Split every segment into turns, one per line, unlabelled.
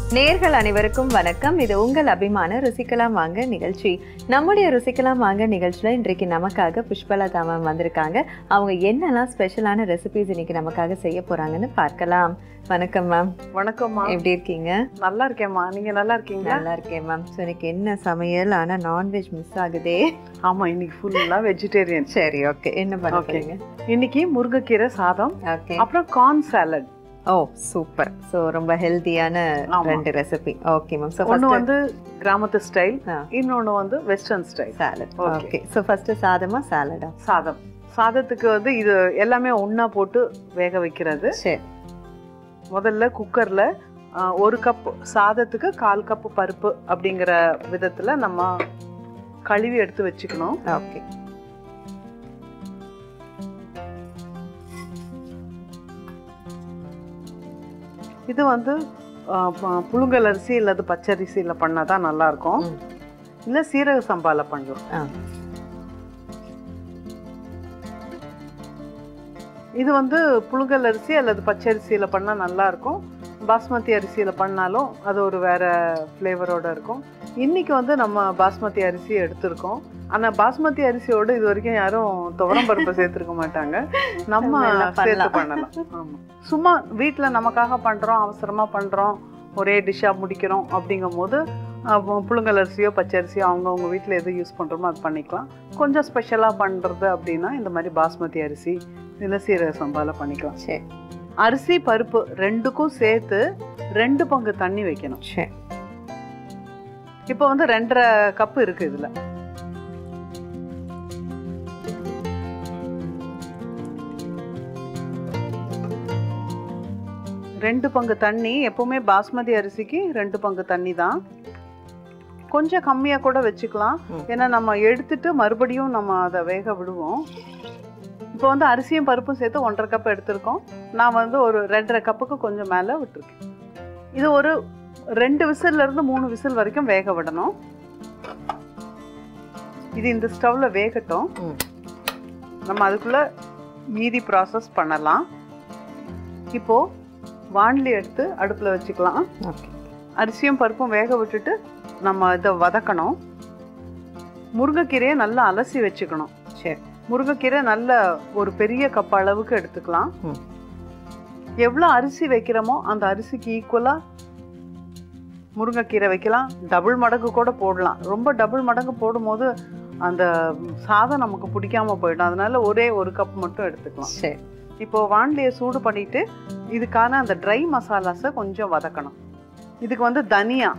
நேர்கள் அனைவருக்கும் வணக்கம். இது உங்கள் அபிமான ருசிக்கலாம் வாங்க நிகழ்ச்சி. நம்முடைய ருசிக்கலாம் வாங்க நிகழ்ச்சியில் இன்றைக்கு நமக்காக புஷ்பலதா மேம் வந்திருக்காங்க. அவங்க என்னெல்லாம் ஸ்பெஷலான ரெசிபிஸ் இன்னைக்கு நமக்காக செய்ய போறாங்கன்னு பார்க்கலாம். வணக்கம் மேம்.
வணக்கம்மா.
எப்படி இருக்கீங்க?
நல்லா இருக்கேம்மா. நீங்க நல்லா இருக்கீங்க?
நல்லா இருக்கேன் மேம். ஸோ இன்னைக்கு என்ன சமையல்? ஆனா நான்வெஜ் மிஸ் ஆகுதே.
ஆமா, இன்னைக்கு ஃபுல்லா வெஜிடேரியன்.
சரி, ஓகே. என்ன பண்ண போறீங்க?
இன்னைக்கு முருங்கைக்கீரை சாதம்,
ஓகே,
அப்புறம் கார்ன் சாலட்.
ஓ சூப்பர். ஸோ ரொம்ப ஹெல்த்தியான ரெண்டு ரெசிபி. Okay ma'am. ஸோ
ஒன்று வந்து கிராமத்து ஸ்டைல், இன்னொன்று வந்து western style
salad. Okay. So first சாதமா சாலடா?
சாதம். சாதத்துக்கு வந்து இது எல்லாமே ஒன்றா போட்டு வேக வைக்கிறது.
சரி.
முதல்ல குக்கரில் 1 கப் சாதத்துக்கு 1/4 கப் பருப்பு அப்படிங்கிற விதத்தில் நம்ம கழுவி எடுத்து வச்சுக்கணும்.
ஓகே.
இது வந்து புழுங்கல் அரிசி இல்லது பச்சரிசியில் பண்ணால் தான் நல்லாயிருக்கும். இல்லை சீரக சம்பாவில் பண்ணலாம். இது வந்து புழுங்கல் அரிசி அல்லது பச்சரிசியில் பண்ணால் நல்லாயிருக்கும். பாஸ்மதி அரிசியில் பண்ணாலும் அது ஒரு வேறு ஃப்ளேவரோடு இருக்கும். இன்றைக்கி வந்து நம்ம பாஸ்மதி அரிசி எடுத்திருக்கோம். ஆனால் பாஸ்மதி அரிசியோடு இது வரைக்கும் யாரும் துவரம் பருப்பை சேர்த்துருக்க மாட்டாங்க. நம்ம சேர்த்து பண்ணலாம். ஆமாம், சும்மா வீட்டில் நமக்காக பண்ணுறோம், அவசரமாக பண்ணுறோம், ஒரே டிஷ்ஷாக முடிக்கிறோம் அப்படிங்கும் போது புழுங்கல் அரிசியோ பச்சரிசியோ அவங்கவுங்க வீட்டில் எது யூஸ் பண்ணுறோமோ அது பண்ணிக்கலாம். கொஞ்சம் ஸ்பெஷலாக பண்ணுறது அப்படின்னா இந்த மாதிரி பாஸ்மதி அரிசி இல்லை சீரக சம்பாவில் பண்ணிக்கலாம்.
சரி.
அரிசி பருப்பு ரெண்டுக்கும் சேர்த்து 2 பங்கு தண்ணி வைக்கணும்.
சரி.
இப்போ வந்து 2.5 கப்பு இருக்கு. இதில் 2 பங்கு தண்ணி. எப்பவுமே பாஸ்மதி அரிசிக்கு 2 பங்கு தண்ணி தான். கொஞ்சம் கம்மியாக கூட வச்சுக்கலாம், ஏன்னா நம்ம எடுத்துட்டு மறுபடியும் நம்ம அதை வேக விடுவோம். இப்போ வந்து அரிசியும் பருப்பும் சேர்த்து 1.5 கப் எடுத்திருக்கோம். நான் வந்து ஒரு 2.5 கப்புக்கு கொஞ்சம் மேலே விட்டுருக்கேன். இது ஒரு 2 விசில்லேருந்து 3 விசில் வரைக்கும் வேக விடணும். இது இந்த ஸ்டவ்வில் வேகட்டும். நம்ம அதுக்குள்ளே மீதி ப்ராசஸ் பண்ணலாம். இப்போது வாணலி எடுத்து அடுப்பில் வச்சுக்கலாம். அரிசியும் பருப்பும் வேக விட்டுட்டு நம்ம இதை வதக்கணும். முருங்கைக்கீரையை நல்லா அலசி வச்சுக்கணும்.
சரி.
முருங்கைக்கீரை நல்ல ஒரு பெரிய கப் அளவுக்கு எடுத்துக்கலாம். எவ்வளோ அரிசி வைக்கிறோமோ அந்த அரிசிக்கு ஈக்குவலாக முருங்கைக்கீரை வைக்கலாம். டபுள் மடங்கு கூட போடலாம். ரொம்ப டபுள் மடங்கு போடும்போது அந்த சாதம் நமக்கு பிடிக்காம போயிடும். அதனால ஒரே 1 கப் மட்டும் எடுத்துக்கலாம்.
சரி.
இப்போ வாணலியை சூடு பண்ணிட்டு இதுக்கான அந்த ட்ரை மசாலாஸை கொஞ்சம் வதக்கணும். இதுக்கு வந்து தனியா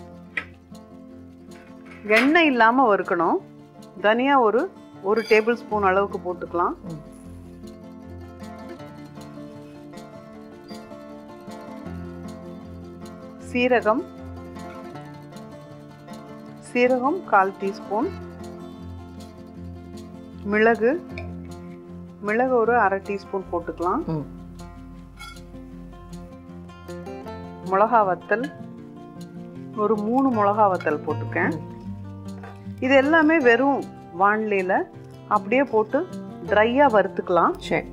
எண்ணெய் இல்லாமல் வறுக்கணும். தனியா ஒரு டேபிள் ஸ்பூன் அளவுக்கு போட்டுக்கலாம். சீரகம் 1/4 டீஸ்பூன். மிளகு ஒரு 1/2 டீஸ்பூன் போட்டுக்கலாம். மிளகா வத்தல் ஒரு 3 மிளகா வத்தல் போட்டுக்கேன். இது எல்லாமே வெறும் வாணலியில் அப்படியே போட்டு ட்ரையாக வறுத்துக்கலாம்.
சரி.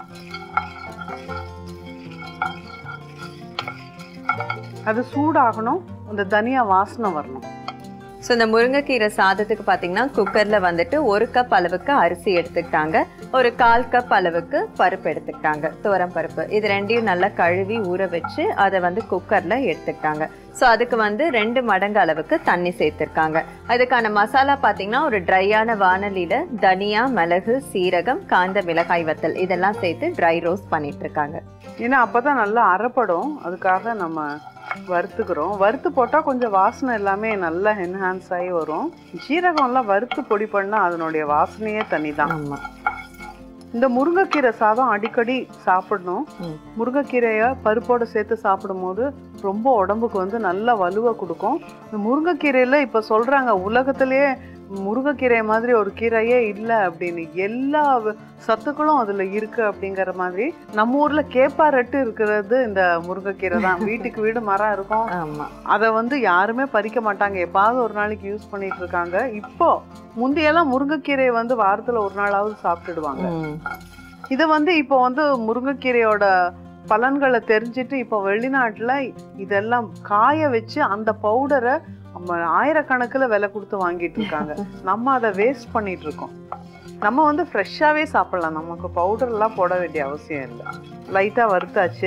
அது சூடாகணும், அந்த தனியா வாசனை வரணும்.
ஸோ இந்த முருங்கைக்கீரை சாதத்துக்கு பார்த்தீங்கன்னா குக்கரில் வந்துட்டு 1 கப் அளவுக்கு அரிசி எடுத்துக்கிட்டாங்க, ஒரு 1/4 கப் அளவுக்கு பருப்பு எடுத்துக்கிட்டாங்க, துவரம் பருப்பு. இது ரெண்டையும் நல்லா கழுவி ஊற வச்சு அதை வந்து குக்கரில் எடுத்துக்கிட்டாங்க. ஸோ அதுக்கு வந்து 2 மடங்கு அளவுக்கு தண்ணி சேர்த்துருக்காங்க. அதுக்கான மசாலா பார்த்தீங்கன்னா ஒரு ட்ரையான வாணலியில் தனியா, மிளகு, சீரகம், காந்த மிளகாய் வத்தல் இதெல்லாம் சேர்த்து ட்ரை ரோஸ்ட் பண்ணிட்டு இருக்காங்க.
ஏன்னா அப்போதான் நல்லா அரைப்படும், அதுக்காக நம்ம வறுத்துக்கிறோம். வறுத்து போட்டால் கொஞ்சம் வாசனை எல்லாமே நல்லா என்ஹான்ஸ் ஆகி வரும். ஜீரகம்லாம் வறுத்து பொடி பண்ணால் அதனுடைய வாசனையே தனி தான்.
ஆமாம்.
இந்த முருங்கைக்கீரை சாதம் அடிக்கடி சாப்பிடணும். முருங்கைக்கீரையை பருப்போடு சேர்த்து சாப்பிடும் போது ரொம்ப உடம்புக்கு வந்து நல்ல வலுவை கொடுக்கும். இந்த முருங்கைக்கீரையில் இப்போ சொல்கிறாங்க உலகத்திலேயே முருங்கைக்கீரை மாதிரி ஒரு கீரையே இல்லை அப்படின்னு. எல்லா சத்துக்களும் அதில் இருக்குது அப்படிங்கிற மாதிரி. நம்ம ஊரில் கேப்பாரட்டு இருக்கிறது இந்த முருங்கைக்கீரை தான். வீட்டுக்கு வீடு மரம் இருக்கும்.
ஆமாம்.
அதை வந்து யாருமே பறிக்க மாட்டாங்க, எப்பாவது ஒரு நாளைக்கு யூஸ் பண்ணிட்டு இருக்காங்க. இப்போ முந்தையெல்லாம் முருங்கைக்கீரையை வந்து வாரத்தில் 1 நாளாவது சாப்பிட்டுடுவாங்க. இது வந்து இப்போ வந்து முருங்கைக்கீரையோட பலன்களை தெரிஞ்சுட்டு இப்போ வெளிநாட்டில் இதெல்லாம் காய வச்சு அந்த பவுடரை ஆயிரக்கணக்கில் விலை கொடுத்து வாங்கிட்டு இருக்காங்க. நம்ம அதை வேஸ்ட் பண்ணிட்டு இருக்கோம். நம்ம வந்து ஃப்ரெஷ்ஷாகவே சாப்பிடலாம், நமக்கு பவுடர்லாம் போட வேண்டிய அவசியம் இல்லை. லைட்டாக வறுத்தாச்சு.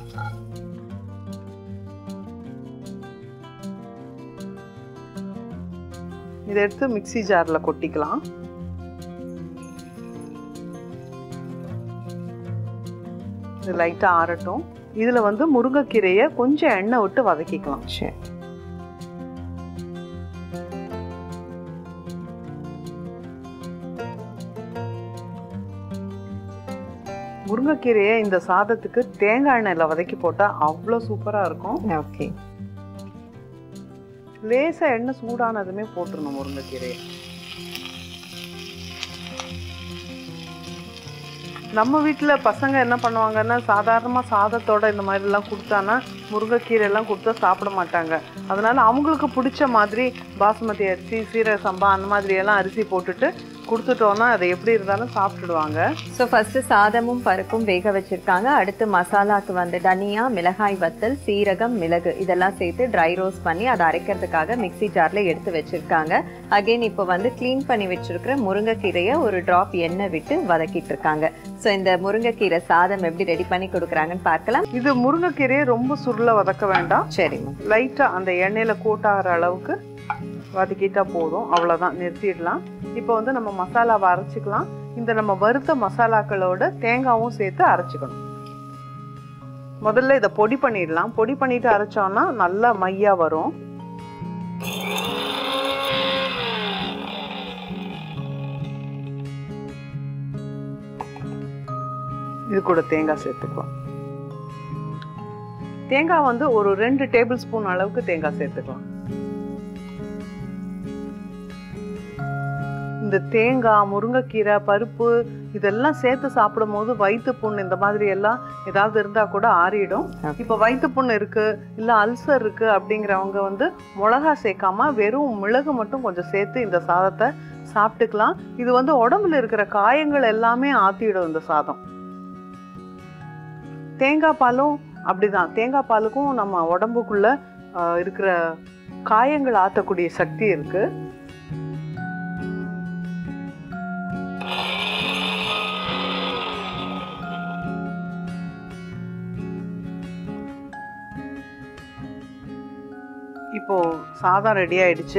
இதை எடுத்து மிக்ஸி ஜாரில் கொட்டிக்கலாம். இது லைட்டாக ஆறட்டும். இதில் வந்து முருங்கைக்கீரையை கொஞ்சம் எண்ணெய் விட்டு வதக்கிக்கலாம்.
சரி.
முருங்கைக்கீரையை இந்த சாதத்துக்கு தேங்காய் எண்ணெயில் வதக்கி போட்டால் அவ்வளோ சூப்பராக இருக்கும்.
ஓகே.
லேசாக எண்ணெய் சூடானதுமே போட்டுருணும் முருங்கைக்கீரையை. நம்ம வீட்டில் பசங்க என்ன பண்ணுவாங்கன்னா, சாதாரணமாக சாதத்தோட இந்த மாதிரிலாம் கொடுத்தானா முருங்கைக்கீரையெல்லாம் கொடுத்தா சாப்பிட மாட்டாங்க. அதனால அவங்களுக்கு பிடிச்ச மாதிரி பாசுமதி அரிசி, சீரக சம்பா அந்த மாதிரியெல்லாம் அரிசி போட்டுட்டு கொடுத்துட்டோன்னா அதை எப்படி இருந்தாலும் சாப்பிட்டுடுவாங்க.
ஸோ ஃபர்ஸ்ட் சாதமும் பருப்பும் வேக வச்சிருக்காங்க. அடுத்து மசாலாக்கு வந்து தனியா, மிளகாய் வத்தல், சீரகம், மிளகு இதெல்லாம் சேர்த்து ட்ரை ரோஸ்ட் பண்ணி அதை அரைக்கிறதுக்காக மிக்ஸி ஜார்ல எடுத்து வச்சிருக்காங்க. அகைன் இப்போ வந்து க்ளீன் பண்ணி வச்சிருக்கிற முருங்கைக்கீரையை ஒரு டிராப் எண்ணெய் விட்டு வதக்கிட்டு இருக்காங்க. ஸோ இந்த முருங்கைக்கீரை சாதம் எப்படி ரெடி பண்ணி கொடுக்குறாங்கன்னு பார்க்கலாம்.
இது முருங்கைக்கீரையை ரொம்ப சுருள வதக்க வேண்டாம்.
சரிம்மா.
லைட்டா அந்த எண்ணெயில கோட்டாகிற அளவுக்கு வதக்கிட்டா போதும். அவ்வளோதான், நிறுத்திடலாம். இப்போ வந்து நம்ம மசாலாவை அரைச்சிக்கலாம். இந்த நம்ம வறுத்த மசாலாக்களோட தேங்காவும் சேர்த்து அரைச்சிக்கணும். முதல்ல இதை பொடி பண்ணிடலாம். பொடி பண்ணிட்டு அரைச்சோம்னா நல்லா மையா வரும். இது கூட தேங்காய் சேர்த்துக்கலாம். தேங்காய் வந்து ஒரு 2 டேபிள் ஸ்பூன் அளவுக்கு தேங்காய் சேர்த்துக்கலாம். இந்த தேங்காய், முருங்கைக்கீரை, பருப்பு இதெல்லாம் சேர்த்து சாப்பிடும் போது வயிற்று புண்ணு இந்த மாதிரி எல்லாம் ஏதாவது இருந்தால் கூட ஆறிடும். இப்போ வயிற்று புண்ணு இருக்கு, இல்லை அல்சர் இருக்கு அப்படிங்கிறவங்க வந்து மிளகா சேர்க்காம வெறும் மிளகு மட்டும் கொஞ்சம் சேர்த்து இந்த சாதத்தை சாப்பிட்டுக்கலாம். இது வந்து உடம்புல இருக்கிற காயங்கள் எல்லாமே ஆத்திடும் இந்த சாதம். தேங்காய் பாலும் அப்படிதான். தேங்காய் பாலுக்கும் நம்ம உடம்புக்குள்ள இருக்கிற காயங்கள் ஆற்றக்கூடிய சக்தி இருக்கு. இப்போ சாதம் ரெடி ஆயிடுச்சு.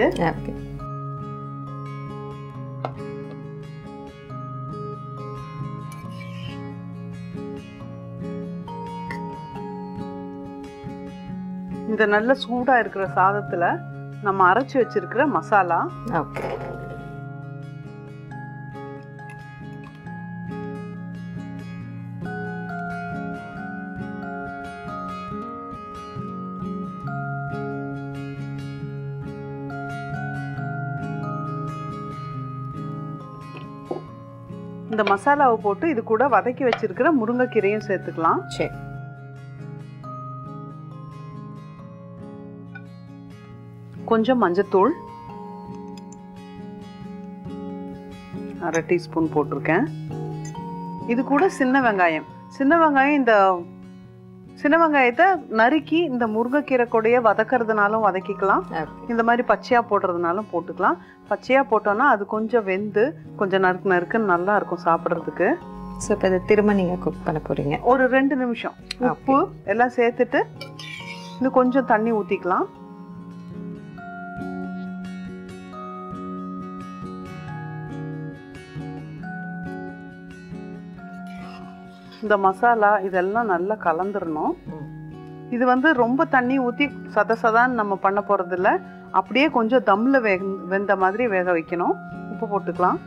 இந்த நல்ல சூடா இருக்கிற சாதத்துல நம்ம அரைச்சு வச்சிருக்கிற மசாலா, இந்த மசாலாவை போட்டு இது கூட வதக்கி வச்சிருக்கிற முருங்கைக்கீரையும் சேர்த்துக்கலாம்.
சரி.
கொஞ்சம் மஞ்சத்தூள், 1/2 டீஸ்பூன் போட்டிருக்கேன். இது கூட சின்ன வெங்காயம். சின்ன வெங்காயத்தை நறுக்கி இந்த முருங்கைக்கீரை கூடயே வதக்கிறதுனாலும் வதக்கிக்கலாம். இந்த மாதிரி பச்சையா போடுறதுனாலும் போட்டுக்கலாம். பச்சையா போட்டோம்னா அது கொஞ்சம் வெந்து கொஞ்சம் நறுக்கு நறுக்குன்னு நல்லா இருக்கும் சாப்பிட்றதுக்கு.
ஸோ இப்போ இதை திரும்ப நீங்கள் குக் பண்ண போறீங்க.
ஒரு 2 நிமிஷம் உப்பு எல்லாம் சேர்த்துட்டு இன்னும் கொஞ்சம் தண்ணி ஊற்றிக்கலாம். இந்த மசாலா இதெல்லாம் நல்லா கலந்துடணும். இது வந்து ரொம்ப தண்ணி ஊற்றி சதசதான்னு நம்ம பண்ண போகிறது இல்லை. அப்படியே கொஞ்சம் தம்மில் வெந்த மாதிரி வேக வைக்கணும். உப்பு போட்டுக்கலாம்.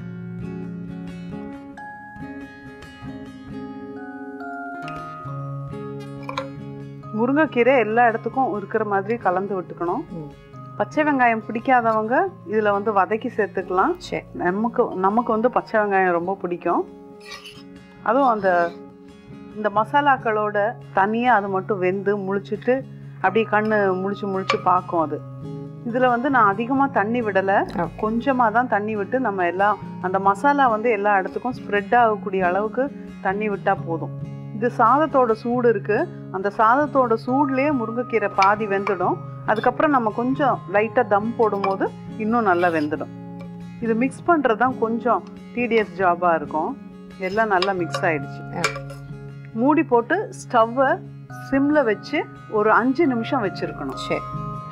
முருங்கைக்கீரை எல்லா இடத்துக்கும் இருக்கிற மாதிரி கலந்து விட்டுக்கணும். பச்சை வெங்காயம் பிடிக்காதவங்க இதில் வந்து வதக்கி சேர்த்துக்கலாம். நமக்கு வந்து பச்சை வெங்காயம் ரொம்ப பிடிக்கும். அதுவும் இந்த மசாலாக்களோட தனியாக அது மட்டும் வெந்து முழிச்சிட்டு அப்படியே கண்ணு முழிச்சு பார்க்கும். அது இதில் வந்து நான் அதிகமாக தண்ணி விடலை, கொஞ்சமாக தான் தண்ணி விட்டு நம்ம எல்லாம் அந்த மசாலா வந்து எல்லா இடத்துக்கும் ஸ்ப்ரெட் ஆகக்கூடிய அளவுக்கு தண்ணி விட்டால் போதும். இது சாதத்தோட சூடு இருக்குது, அந்த சாதத்தோட சூட்லேயே முருங்கைக்கீரை பாதி வெந்துடும். அதுக்கப்புறம் நம்ம கொஞ்சம் லைட்டாக தம் போடும்போது இன்னும் நல்லா வெந்துடும். இது மிக்ஸ் பண்ணுறது தான் கொஞ்சம் டிடிஎஸ் ஜாபாக இருக்கும். எல்லாம் நல்லா மிக்ஸ் ஆகிடுச்சு. மூடி போட்டு ஸ்டவ்வை சிம்மில் வச்சு ஒரு 5 நிமிஷம் வச்சுருக்கணும்.
சரி.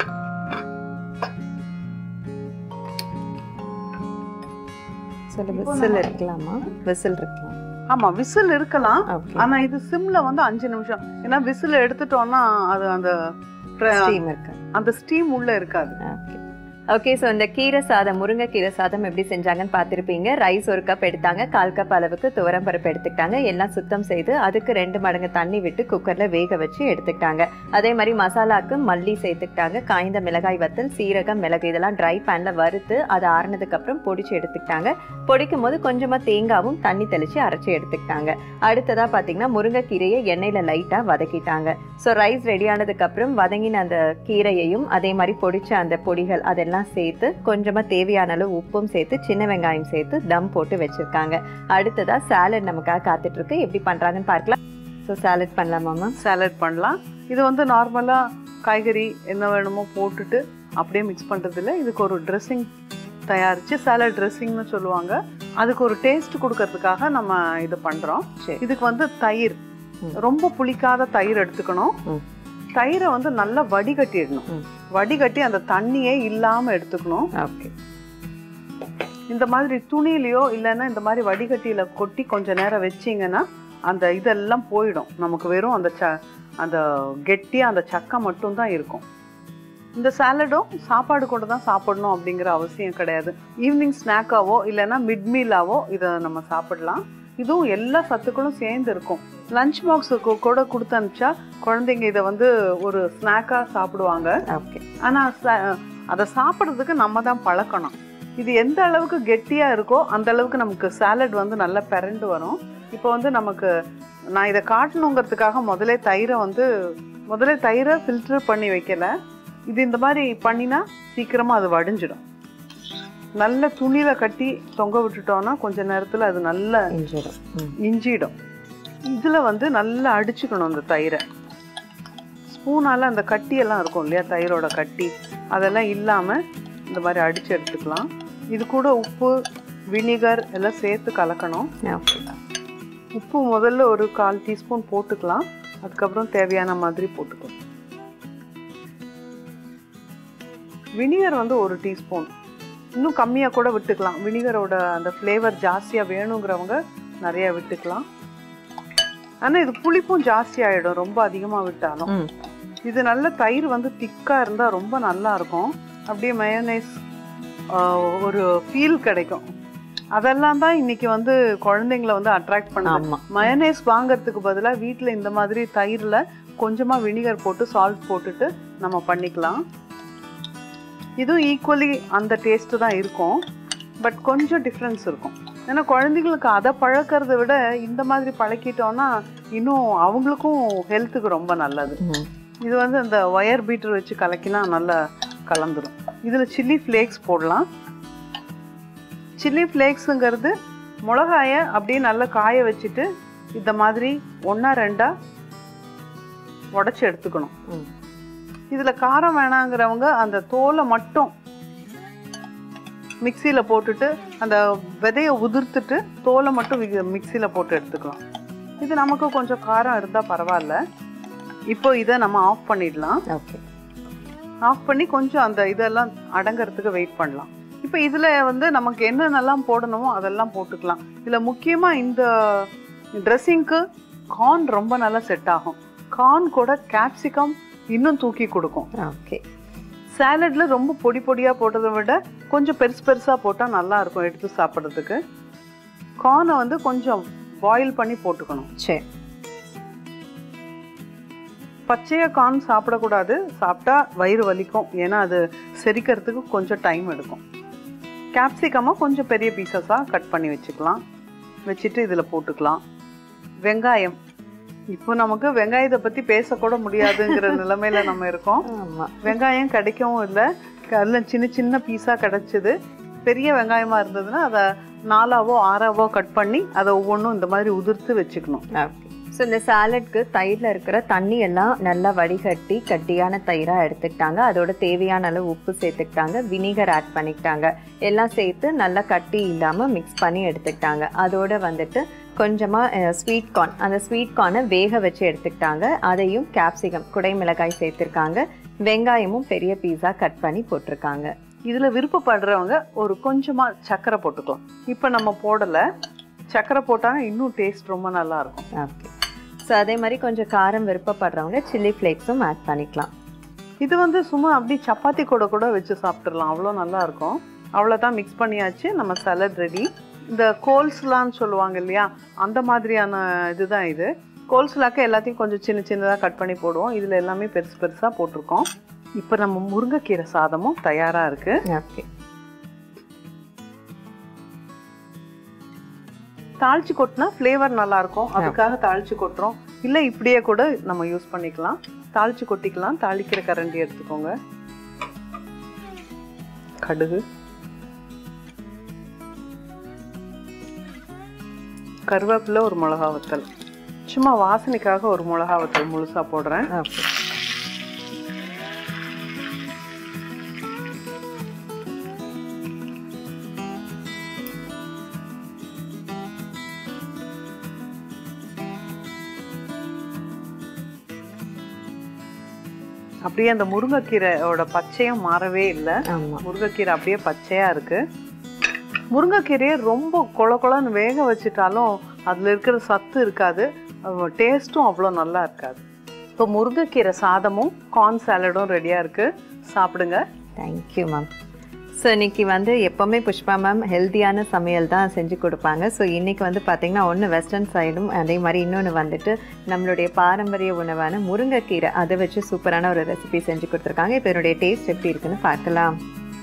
விசில் இருக்கலாமா? விசில் இருக்கலாம்.
ஆமாம், விசில் இருக்கலாம். ஆனால் இது சிம்மில் வந்து 5 நிமிஷம். ஏன்னா விசில் எடுத்துட்டோம்னா அது அந்த ஸ்டீம் உள்ளே இருக்காது.
ஓகே, ஸோ இந்த கீரை சாதம், முருங்கைக்கீரை சாதம் எப்படி செஞ்சாங்கன்னு பார்த்துருப்பீங்க. ரைஸ் 1 கப் எடுத்தாங்க, 1/4 கப் அளவுக்கு துவரம் பருப்பு எடுத்துக்கிட்டாங்க. எல்லாம் சுத்தம் செய்து அதுக்கு 2 மடங்கு தண்ணி விட்டு குக்கரில் வேக வச்சு எடுத்துக்கிட்டாங்க. அதே மாதிரி மசாலாவுக்கு மல்லி சேர்த்துக்கிட்டாங்க, காய்ந்த மிளகாய் வத்தல், சீரகம், மிளகு இதெல்லாம் ட்ரை பேனில் வறுத்து அதை ஆறுனதுக்கப்புறம் பொடிச்சு எடுத்துக்கிட்டாங்க. பொடிக்கும் போது கொஞ்சமாக தேங்காவும் தண்ணி தெளித்து அரைச்சி எடுத்துக்கிட்டாங்க. அடுத்ததாக பார்த்தீங்கன்னா முருங்கைக்கீரையை எண்ணெயில் லைட்டாக வதக்கிட்டாங்க. ஸோ ரைஸ் ரெடி ஆனதுக்கப்புறம் வதங்கின அந்த கீரையையும் அதே மாதிரி பொடிச்ச அந்த பொடிகள் அதெல்லாம் சேர்த்து கொஞ்சமா தேவையான அளவு உப்பும் சேர்த்து சின்ன வெங்காயம் சேர்த்து தம் போட்டு வச்சிருக்காங்க. அடுத்ததா சாலட் நமக்காக காத்துட்டு இருக்கு. எப்படி பண்றாங்கன்னு பார்க்கலாம். So salad பண்ணலாமாம்மா?
சாலட் பண்ணலாம். இது வந்து நார்மலா காய்கறி என்ன வேணுமோ போட்டுட்டு அப்படியே மிக்ஸ் பண்றதில்ல. இதுக்கு ஒரு ட்ரெஸ்ஸிங் தயாரிச்சு சாலட் ட்ரெஸ்ஸிங்னு சொல்லுவாங்க. அதுக்கு ஒரு டேஸ்ட் கொடுக்கறதுக்காக நம்ம இது பண்றோம். இதுக்கு வந்து தயிர், ரொம்ப புளிக்காத தயிர் எடுத்துக்கணும். தயிரை வந்து நல்லா வடிகட்டிடணும். வடிகட்டி அந்த தண்ணியே இல்லாம எடுத்துக்கணும். இந்த மாதிரி துணியிலையோ இல்லைன்னா இந்த மாதிரி வடிகட்டியில கொட்டி கொஞ்ச நேரம் வச்சிங்கன்னா அந்த இதெல்லாம் போயிடும். நமக்கு வெறும் அந்த கெட்டியா அந்த சக்கை மட்டும் தான் இருக்கும். இந்த சாலடும் சாப்பாடு கூட தான் சாப்பிடணும் அப்படிங்கிற அவசியம் கிடையாது. ஈவினிங் ஸ்நாக்காவோ இல்லைன்னா மிட் மீலாவோ இதை நம்ம சாப்பிடலாம். இதுவும் எல்லா சத்துக்களும் சேர்ந்து இருக்கும். லஞ்ச் பாக்ஸுக்கு கூட கொடுத்து அனுப்பிச்சா குழந்தைங்க இதை வந்து ஒரு ஸ்நாக்காக சாப்பிடுவாங்க. ஆனால் அதை சாப்பிட்றதுக்கு நம்ம தான் பழக்கணும். இது எந்த அளவுக்கு கெட்டியாக இருக்கோ அந்த அளவுக்கு நமக்கு சாலட் வந்து நல்லா பிறண்டு வரும். இப்போ வந்து நமக்கு நான் இதை காட்டணுங்கிறதுக்காக முதலே தயிரை ஃபில்டர் பண்ணி வைக்கல. இது இந்த மாதிரி பண்ணினா சீக்கிரமாக அது வடிஞ்சிடும். நல்ல துணியில கட்டி தொங்க விட்டுட்டோம்னா கொஞ்ச நேரத்தில் அது நல்லா இஞ்சிடும். இதில் வந்து நல்லா அடிச்சுக்கணும் அந்த தயிரை. ஸ்பூனால் அந்த கட்டியெல்லாம் இருக்கும் இல்லையா, தயிரோட கட்டி அதெல்லாம் இல்லாமல் இந்த மாதிரி அடித்து எடுத்துக்கலாம். இது கூட உப்பு, வினிகர் எல்லாம் சேர்த்து கலக்கணும். உப்பு முதல்ல ஒரு 1/4 டீஸ்பூன் போட்டுக்கலாம். அதுக்கப்புறம் தேவையான மாதிரி போட்டுக்கலாம். வினிகர் வந்து 1 டீஸ்பூன், இன்னும் கம்மியாக கூட விட்டுக்கலாம். வினிகரோட அந்த ஃப்ளேவர் ஜாஸ்தியாக வேணுங்கிறவங்க நிறைய விட்டுக்கலாம். ஆனால் இது புளிப்பும் ஜாஸ்தி ஆகிடும் ரொம்ப அதிகமாக விட்டாலும். இது நல்ல தயிர் வந்து திக்காக இருந்தால் ரொம்ப நல்லா இருக்கும். அப்படியே மயோனைஸ் ஒரு ஃபீல் கிடைக்கும். அதெல்லாம் தான் இன்னைக்கு வந்து குழந்தைங்களை வந்து அட்ராக்ட் பண்ணுது. மயோனைஸ் வாங்கிறதுக்கு பதிலாக வீட்டில் இந்த மாதிரி தயிரில் கொஞ்சமாக வினிகர் போட்டு சால்ட் போட்டுட்டு நம்ம பண்ணிக்கலாம். இதுவும் ஈக்குவலி அந்த டேஸ்ட்டு தான் இருக்கும், பட் கொஞ்சம் டிஃப்ரென்ஸ் இருக்கும். ஏன்னா குழந்தைங்களுக்கு அதை பழக்கிறத விட இந்த மாதிரி பழக்கிட்டோன்னா இன்னும் அவங்களுக்கும் ஹெல்த்துக்கு ரொம்ப நல்லது. இது வந்து அந்த ஒயர் பீட்டர் வச்சு கலக்கினா நல்லா கலந்துடும். இதில் சில்லி ஃப்ளேக்ஸ் போடலாம். சில்லி ஃப்ளேக்ஸுங்கிறது மிளகாயை அப்படியே நல்லா காய வச்சுட்டு இந்த மாதிரி 1-2 உடச்சி எடுத்துக்கணும். இதில் காரம் வேணாங்கிறவங்க அந்த தோலை மட்டும் மிக்சியில் போட்டுட்டு அந்த விதையை உதிர்த்துட்டு தோலை மட்டும் மிக்சியில் போட்டு எடுத்துக்கலாம். இது நமக்கு கொஞ்சம் காரம் இருந்தால் பரவாயில்ல. இப்போ இதை நம்ம ஆஃப் பண்ணிடலாம். ஆஃப் பண்ணி கொஞ்சம் அந்த இதெல்லாம் அடங்கிறதுக்கு வெயிட் பண்ணலாம். இப்போ இதில் வந்து நமக்கு என்னென்னலாம் போடணுமோ அதெல்லாம் போட்டுக்கலாம். இதில் முக்கியமாக இந்த ட்ரெஸ்ஸிங்க்கு கார்ன் ரொம்ப நல்லா செட் ஆகும். கார்ன் கூட கேப்சிகம் இன்னும் தூக்கி கொடுக்கும். சாலட்ல ரொம்ப பொடி பொடியாக போட்டதை விட கொஞ்சம் பெருசாக போட்டால் நல்லா இருக்கும் எடுத்து சாப்பிட்றதுக்கு. கார்னை வந்து கொஞ்சம் பாயில் பண்ணி போட்டுக்கணும். சரி, பச்சையாக கார்ன் சாப்பிடக்கூடாது. சாப்பிட்டா வயிறு வலிக்கும். ஏன்னா அது செரிக்கிறதுக்கு கொஞ்சம் டைம் எடுக்கும். கேப்சிகமாக கொஞ்சம் பெரிய பீசஸாக கட் பண்ணி வச்சுக்கலாம். வச்சுட்டு இதில் போட்டுக்கலாம். வெங்காயம், இப்போ நமக்கு வெங்காயத்தை பற்றி பேசக்கூட முடியாதுங்கிற நிலைமையில நம்ம இருக்கோம். வெங்காயம் கிடைக்கவும் இல்லை. அதில் சின்ன சின்ன பீஸாக கிடச்சிது. பெரிய வெங்காயமாக இருந்ததுன்னா அதை 4ஆவோ 6ஆவோ கட் பண்ணி அதை ஒவ்வொன்றும் இந்த மாதிரி உதிர்த்து வச்சுக்கணும்.
ஸோ இந்த சாலட்க்கு தயிரில் இருக்கிற தண்ணி எல்லாம் நல்லா வடிகட்டி கட்டியான தயிராக எடுத்துக்கிட்டாங்க. அதோட தேவையான அளவு உப்பு சேர்த்துக்கிட்டாங்க, வினிகர் ஆட் பண்ணிக்கிட்டாங்க. எல்லாம் சேர்த்து நல்லா கட்டி இல்லாமல் மிக்ஸ் பண்ணி எடுத்துக்கிட்டாங்க. அதோட வந்துட்டு கொஞ்சமாக ஸ்வீட் கார்ன், அந்த ஸ்வீட் கார்னை வேக வச்சு எடுத்துக்கிட்டாங்க. அதையும் கேப்சிகம், குடைமிளகாய் சேர்த்துருக்காங்க. வெங்காயமும் பெரிய பீஸா கட் பண்ணி போட்டிருக்காங்க.
இதில் விருப்பப்படுறவங்க ஒரு கொஞ்சமாக சர்க்கரை போட்டுக்கலாம். இப்போ நம்ம போடலை, சர்க்கரை போட்டால் இன்னும் டேஸ்ட் ரொம்ப நல்லாயிருக்கும்.
ஓகே. ஸோ அதே மாதிரி கொஞ்சம் காரம் விருப்பப்படுறவங்க சில்லி ஃப்ளேக்ஸும் ஆட் பண்ணிக்கலாம்.
இது வந்து சும்மா அப்படி சப்பாத்தி கூட வச்சு சாப்பிட்றலாம், அவ்வளோ நல்லாயிருக்கும். அவ்வளோதான், மிக்ஸ் பண்ணியாச்சு. நம்ம சலட் ரெடி. இந்த கோல்ஸ்லான்னு சொல்லுவாங்க இல்லையா, அந்த மாதிரியான இதுதான் இது. கோல்ஸ்லாக்கு எல்லாத்தையும் கொஞ்சம் சின்ன சின்னதாக கட் பண்ணி போடுவோம். இதில் எல்லாமே பெருசு பெருசாக போட்டிருக்கோம். இப்போ நம்ம முருங்கைக்கீரை சாதமும் தயாராக இருக்குது.
ஓகே.
தாளிச்சு கொட்டினா ஃப்ளேவர் நல்லாயிருக்கும், அதுக்காக தாளிச்சு கொட்டுறோம். இல்லை இப்படியே கூட நம்ம யூஸ் பண்ணிக்கலாம். தாளிச்சு கொட்டிக்கலாம். தாளிக்கிற கரண்டி எடுத்துக்கோங்க. கடுகு, கருவேப்பிலை, ஒரு மிளகா வத்தல், சும்மா வாசனைக்காக ஒரு மிளகா வத்தல் முழுசாக போடுறேன்.
ஓகே.
அப்படியே அந்த முருங்கைக்கீரையோட பச்சையும் மாறவே இல்லை. முருங்கைக்கீரை அப்படியே பச்சையா இருக்கு. முருங்கைக்கீரையை ரொம்ப கொலன்னு வேக வச்சுட்டாலும் அதுல இருக்கிற சத்து இருக்காது, டேஸ்ட்டும் அவ்வளோ நல்லா இருக்காது. இப்போ முருங்கைக்கீரை சாதமும் கார்ன் சாலடும் ரெடியா இருக்கு, சாப்பிடுங்க.
Thank you ma'am. ஸோ இன்றைக்கி வந்து எப்போவுமே புஷ்பா மேம் ஹெல்த்தியான சமையல் தான் செஞ்சு கொடுப்பாங்க. ஸோ இன்றைக்கி வந்து பார்த்திங்கன்னா ஒன்று வெஸ்டர்ன் சைடும், அதே மாதிரி இன்னொன்று வந்துட்டு நம்மளுடைய பாரம்பரிய உணவான முருங்கைக்கீரை, அதை வச்சு சூப்பரான ஒரு ரெசிபி செஞ்சு கொடுத்துருக்காங்க. இப்போ என்னுடைய டேஸ்ட் எப்படி இருக்குன்னு பார்க்கலாம்.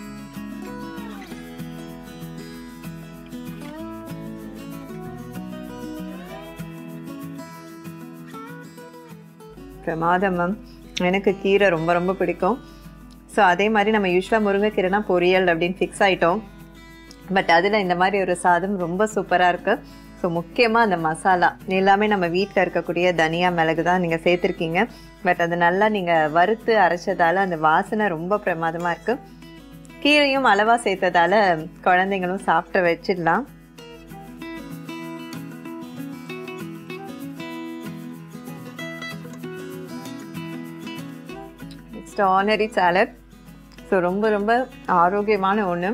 பிரமாதம் மேம். எனக்கு கீரை ரொம்ப ரொம்ப பிடிக்கும். ஸோ அதே மாதிரி நம்ம யூஸ்வலாக முருங்கைக்கீரைனா பொரியல் அப்படின்னு ஃபிக்ஸ் ஆகிட்டோம். பட் அதில் இந்த மாதிரி ஒரு சாதம் ரொம்ப சூப்பராக இருக்குது. ஸோ முக்கியமாக அந்த மசாலா எல்லாமே நம்ம வீட்டில் இருக்கக்கூடிய தனியா மிளகு தான் நீங்கள் சேர்த்துருக்கீங்க. பட் அது நல்லா நீங்கள் வறுத்து அரைச்சதால் அந்த வாசனை ரொம்ப பிரமாதமாக இருக்குது. கீரையும் அளவாக சேர்த்ததால் குழந்தைங்களும் சாப்பிட்டு வச்சிடலாம். Next honorary salad. ஸோ ரொம்ப ரொம்ப ஆரோக்கியமான ஒன்று.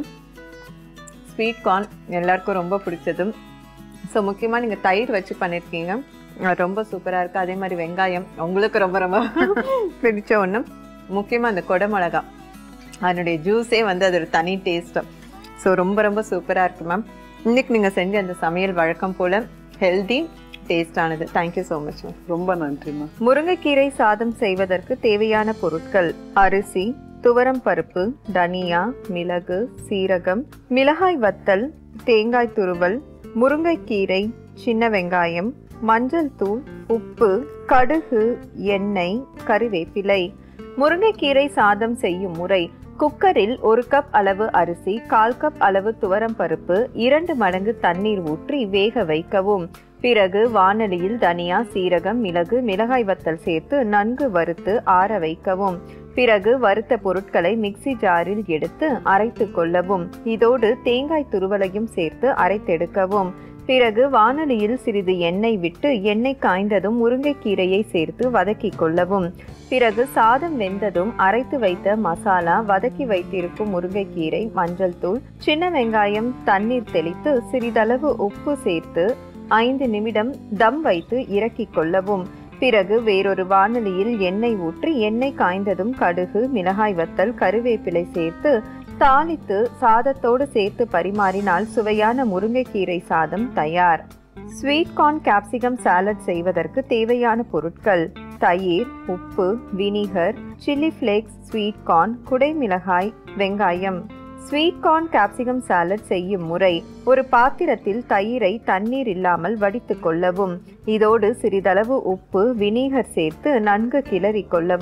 ஸ்வீட் கார்ன் எல்லாருக்கும் ரொம்ப பிடிச்சது. ஸோ முக்கியமாக நீங்கள் தயிர் வச்சு பண்ணியிருக்கீங்க, ரொம்ப சூப்பராக இருக்குது. அதே மாதிரி வெங்காயம் உங்களுக்கு ரொம்ப ரொம்ப பிடிச்ச ஒன்று. முக்கியமாக அந்த கொடை மிளகா, அதனுடைய ஜூஸே வந்து அது ஒரு தனி டேஸ்ட்டு. ஸோ ரொம்ப ரொம்ப சூப்பராக இருக்குது மேம். இன்றைக்கி நீங்கள் செஞ்ச அந்த சமையல் வழக்கம் போல் ஹெல்தி டேஸ்டானது. Thank you so much ma'am.
ரொம்ப நன்றி மேம்.
முருங்கைக்கீரை சாதம் செய்வதற்கு தேவையான பொருட்கள்: அரிசி, துவரம் பருப்பு, தனியா, மிளகு, சீரகம், மிளகாய் வத்தல், தேங்காய் துருவல், முருங்கைக்கீரை, சின்ன வெங்காயம், மஞ்சள் தூள், உப்பு, கடுகு, எண்ணெய், கறிவேப்பிலை. முருங்கைக்கீரை சாதம் செய்யும் முறை: குக்கரில் 1 கப் அளவு அரிசி, 1/4 கப் அளவு துவரம் பருப்பு, 2 மடங்கு தண்ணீர் ஊற்றி வேக வைக்கவும். பிறகு வாணலியில் தனியா, சீரகம், மிளகு, மிளகாய் வத்தல் சேர்த்து நன்கு வறுத்து ஆற வைக்கவும். பிறகு வறுத்த பொருட்களை மிக்சி ஜாரில் எடுத்து அரைத்து கொள்ளவும். இதோடு தேங்காய் துருவலையும் சேர்த்து அரைத்தெடுக்கவும். பிறகு வாணலியில் சிறிது எண்ணெய் விட்டு எண்ணெய் காய்ந்ததும் முருங்கைக்கீரையை சேர்த்து வதக்கி கொள்ளவும். பிறகு சாதம் வெந்ததும் அரைத்து வைத்த மசாலா, வதக்கி வைத்திருக்கும் முருங்கைக்கீரை, மஞ்சள் தூள், சின்ன வெங்காயம், தண்ணீர் தெளித்து சிறிதளவு உப்பு சேர்த்து 5 நிமிடம் தம் வைத்து இறக்கி கொள்ளவும். பிறகு வேறொரு வாணலியில் எண்ணெய் ஊற்றி எண்ணெய் காய்ந்ததும் கடுகு, மிளகாய் வத்தல், கறிவேப்பிலை சேர்த்து தாளித்து சாதத்தோடு சேர்த்து பரிமாறினால் சுவையான முருங்கைக்கீரை சாதம் தயார். ஸ்வீட் கார்ன் கேப்சிகம் சாலட் செய்வதற்கு தேவையான பொருட்கள்: தயிர், உப்பு, vinegar, chilli flakes, sweet corn, குடைமிளகாய், வெங்காயம். ஸ்வீட் கார்ன் கேப்சிகம் சாலட் செய்யும் முறை: ஒரு பாத்திரத்தில் தயிரை தண்ணீர் இல்லாமல் வடித்து கொள்ளவும். இதோடு சிறிதளவு உப்பு, வினிகர் சேர்த்து நன்கு கிளறி கொள்ளவும்.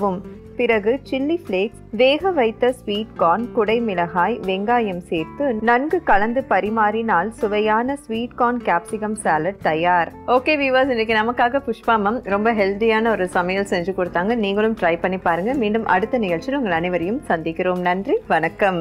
பிறகு சில்லி ஃபிளேக்ஸ், வேக வைத்த ஸ்வீட் கார்ன், குடை மிளகாய், வெங்காயம் சேர்த்து நன்கு கலந்து பரிமாறினால் சுவையான ஸ்வீட் கார்ன் கேப்சிகம் சாலட் தயார். ஓகே வியூவர்ஸ், இன்னைக்கு நமக்காக புஷ்பா மேம் ரொம்ப ஹெல்தியான ஒரு சமையல் செஞ்சு கொடுத்தாங்க. நீங்களும் ட்ரை பண்ணி பாருங்க. மீண்டும் அடுத்த நிகழ்ச்சியில் உங்கள் அனைவரையும் சந்திக்கிறோம். நன்றி, வணக்கம்.